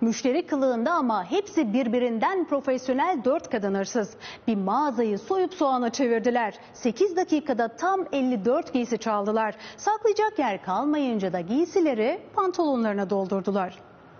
Müşteri kılığında ama hepsi birbirinden profesyonel 4 kadın hırsız. Bir mağazayı soyup soğana çevirdiler. 8 dakikada tam 54 giysi çaldılar. Saklayacak yer kalmayınca da giysileri pantolonlarına doldurdular.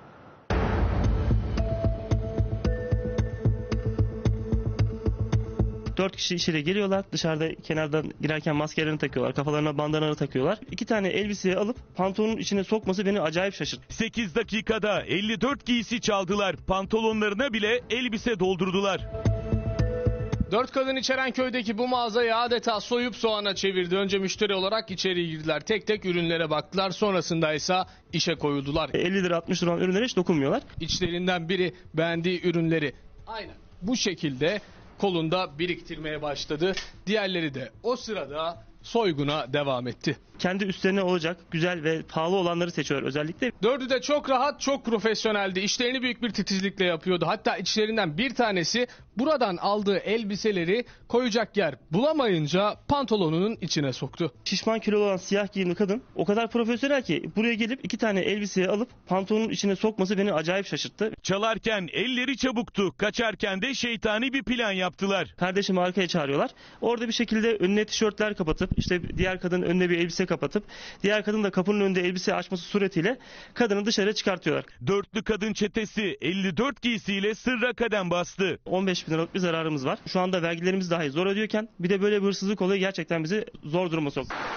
Dört kişi içeri geliyorlar. Dışarıda kenardan girerken maskelerini takıyorlar. Kafalarına bandanaları takıyorlar. 2 tane elbiseyi alıp pantolonun içine sokması beni acayip şaşırttı. 8 dakikada 54 giysi çaldılar. Pantolonlarına bile elbise doldurdular. 4 kadın içeren köydeki bu mağazayı adeta soyup soğana çevirdi. Önce müşteri olarak içeri girdiler. Tek tek ürünlere baktılar. Sonrasında ise işe koyuldular. 50 lira 60 lira olan ürünlere hiç dokunmuyorlar. İçlerinden biri beğendiği ürünleri aynen bu şekilde kolunda biriktirmeye başladı. Diğerleri de o sırada soyguna devam etti. Kendi üstlerine olacak güzel ve pahalı olanları seçiyorlar özellikle. 4'ü de çok rahat, çok profesyoneldi. İşlerini büyük bir titizlikle yapıyordu. Hatta içlerinden bir tanesi buradan aldığı elbiseleri koyacak yer bulamayınca pantolonunun içine soktu. Şişman kilolu olan siyah giyimli kadın o kadar profesyonel ki buraya gelip 2 tane elbiseyi alıp pantolonun içine sokması beni acayip şaşırttı. Çalarken elleri çabuktu. Kaçarken de şeytani bir plan yaptılar. Kardeşimi arkaya çağırıyorlar. Orada bir şekilde önüne tişörtler kapatıp işte diğer kadının önüne bir elbise kapatıp diğer kadın da kapının önünde elbise açması suretiyle kadını dışarı çıkartıyorlar. Dörtlü kadın çetesi 54 giysiyle sırra kadem bastı. 15 bin liralık bir zararımız var. Şu anda vergilerimiz dahi zor ödüyorken bir de böyle bir hırsızlık olayı gerçekten bizi zor duruma soktu.